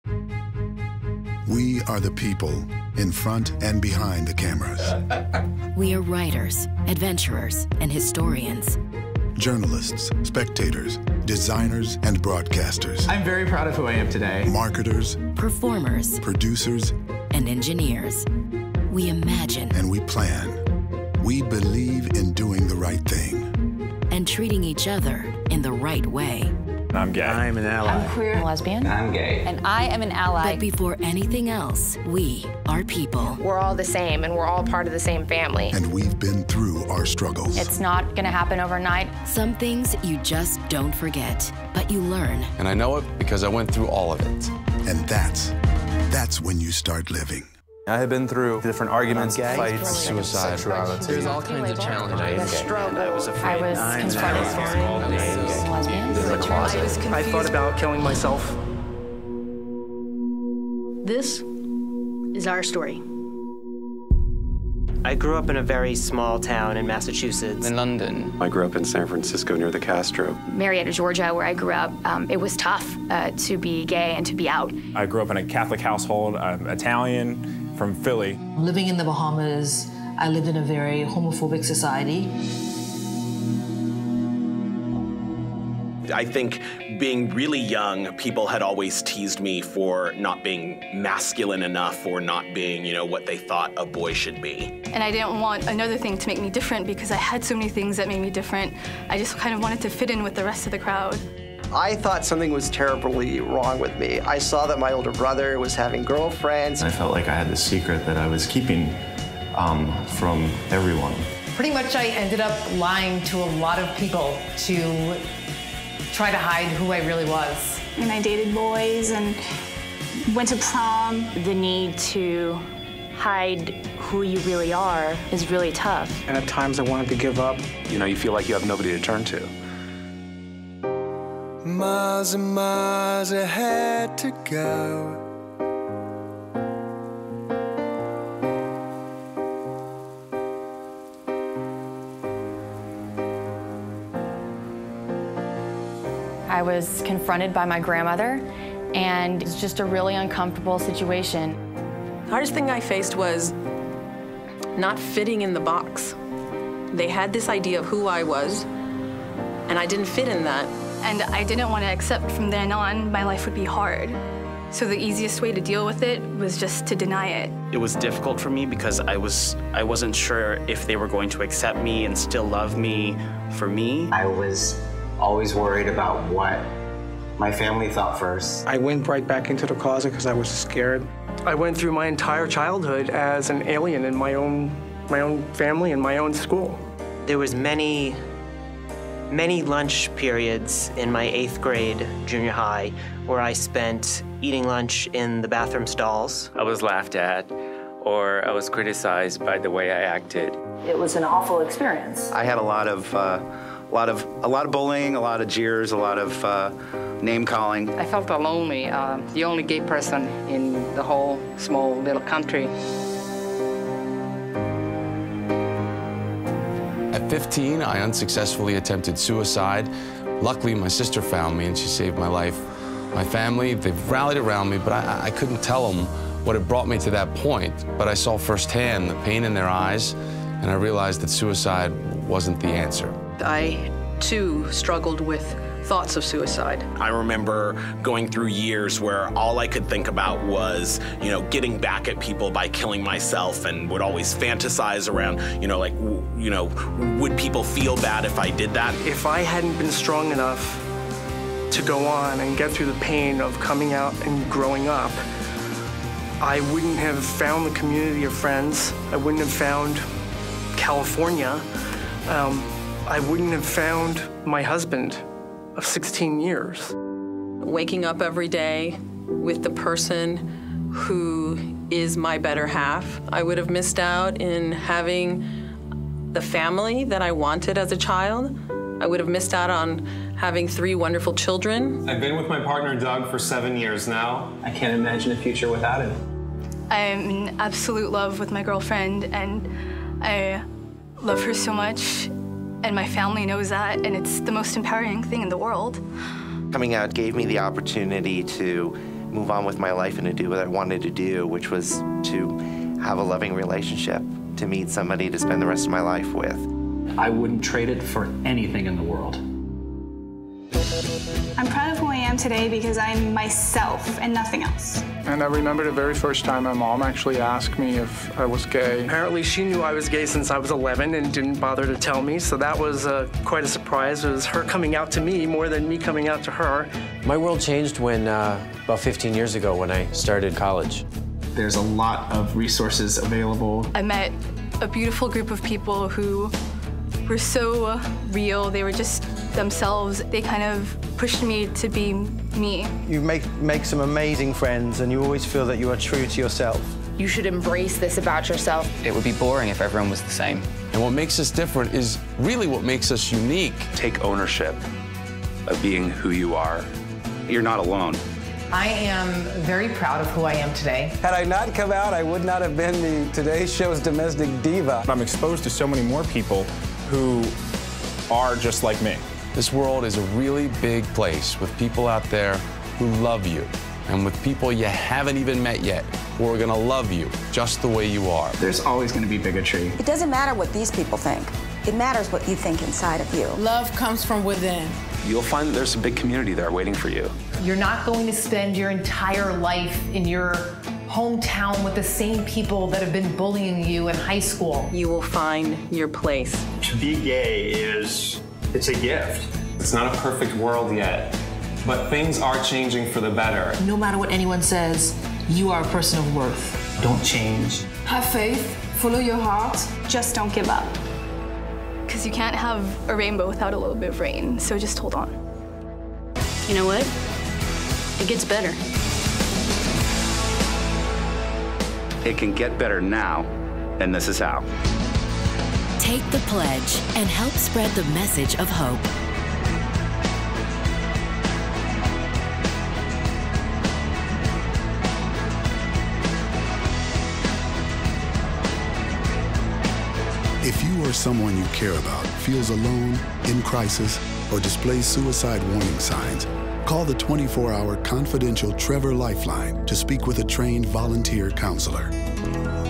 We are the people in front and behind the cameras. We are writers, adventurers, and historians. Journalists, spectators, designers, and broadcasters. I'm very proud of who I am today. Marketers, Performers, producers, and engineers. We imagine and we plan. We believe in doing the right thing. and treating each other in the right way. I'm gay. I'm an ally. I'm queer and lesbian. I'm gay. And I am an ally. But before anything else, we are people. We're all the same, and we're all part of the same family. And we've been through our struggles. It's not going to happen overnight. Some things you just don't forget, but you learn. And I know it because I went through all of it. And that's when you start living. I had been through different arguments, gay, fights, suicide, sexuality. There's all kinds of challenges. I was confronted as lesbian. I thought about killing myself. This is our story. I grew up in a very small town in Massachusetts. In London. I grew up in San Francisco near the Castro. Marietta, Georgia, where I grew up, it was tough to be gay and to be out. I grew up in a Catholic household. I'm Italian, from Philly. Living in the Bahamas, I lived in a very homophobic society. I think being really young, people had always teased me for not being masculine enough or not being, what they thought a boy should be. And I didn't want another thing to make me different because I had so many things that made me different. I just kind of wanted to fit in with the rest of the crowd. I thought something was terribly wrong with me. I saw that my older brother was having girlfriends. I felt like I had this secret that I was keeping from everyone. Pretty much I ended up lying to a lot of people to try to hide who I really was. And I dated boys and went to prom. The need to hide who you really are is really tough. And at times I wanted to give up. You feel like you have nobody to turn to. Miles and miles ahead to go. I was confronted by my grandmother, and it's just a really uncomfortable situation. The hardest thing I faced was not fitting in the box. They had this idea of who I was, and I didn't fit in that. And I didn't want to accept from then on my life would be hard. So the easiest way to deal with it was just to deny it. It was difficult for me because I wasn't sure if they were going to accept me and still love me for me. I was always worried about what my family thought first. I went right back into the closet because I was scared. I went through my entire childhood as an alien in my own family and my own school. There was many lunch periods in my 8th grade junior high where I spent eating lunch in the bathroom stalls. I was laughed at, or I was criticized by the way I acted. It was an awful experience. I had a lot of bullying, a lot of jeers, a lot of name calling. I felt lonely, the only gay person in the whole small little country. At 15, I unsuccessfully attempted suicide. Luckily, my sister found me and she saved my life. My family, they've rallied around me, but I couldn't tell them what had brought me to that point. But I saw firsthand the pain in their eyes, and I realized that suicide wasn't the answer. I, too, struggled with thoughts of suicide. I remember going through years where all I could think about was, getting back at people by killing myself, and would always fantasize around, would people feel bad if I did that? If I hadn't been strong enough to go on and get through the pain of coming out and growing up, I wouldn't have found the community of friends. I wouldn't have found California. I wouldn't have found my husband of 16 years. Waking up every day with the person who is my better half, I would have missed out in having the family that I wanted as a child. I would have missed out on having 3 wonderful children. I've been with my partner, Doug, for 7 years now. I can't imagine a future without him. I'm in absolute love with my girlfriend, and I love her so much, and my family knows that, and it's the most empowering thing in the world. Coming out gave me the opportunity to move on with my life and to do what I wanted to do, which was to have a loving relationship, to meet somebody to spend the rest of my life with. I wouldn't trade it for anything in the world. I'm proud of who I am today because I'm myself and nothing else. And I remember the very first time my mom actually asked me if I was gay. Apparently she knew I was gay since I was 11 and didn't bother to tell me, so that was quite a surprise. It was her coming out to me more than me coming out to her. My world changed when, about 15 years ago when I started college. There's a lot of resources available. I met a beautiful group of people who were so real. They were just themselves. They kind of pushed me to be me. You make some amazing friends, and you always feel that you are true to yourself. You should embrace this about yourself. It would be boring if everyone was the same. And what makes us different is really what makes us unique. Take ownership of being who you are. You're not alone. I am very proud of who I am today. Had I not come out, I would not have been the Today Show's domestic diva. I'm exposed to so many more people who are just like me. This world is a really big place with people out there who love you, and with people you haven't even met yet who are gonna love you just the way you are. There's always gonna be bigotry. It doesn't matter what these people think. It matters what you think inside of you. Love comes from within. You'll find that there's a big community there waiting for you. You're not going to spend your entire life in your hometown with the same people that have been bullying you in high school. You will find your place. To be gay it's a gift. It's not a perfect world yet, but things are changing for the better. No matter what anyone says, you are a person of worth. Don't change. Have faith, follow your heart. Just don't give up. Because you can't have a rainbow without a little bit of rain, so just hold on. You know what? It gets better. It can get better now, and this is how. Take the pledge and help spread the message of hope. If you or someone you care about feels alone, in crisis, or displays suicide warning signs, call the 24-hour confidential Trevor Lifeline to speak with a trained volunteer counselor.